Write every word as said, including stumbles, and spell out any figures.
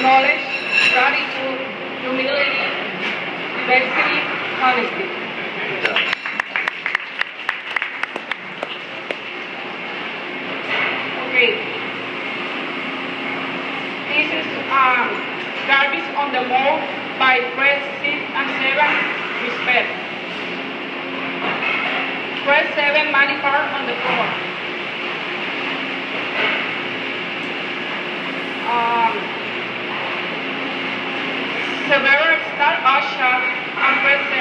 knowledge, gratitude, humility, diversity, honesty. Okay. This is um, garbage on the wall by press six and seven, respect. Press seven, money card on the floor. Um, Severa start Usher and press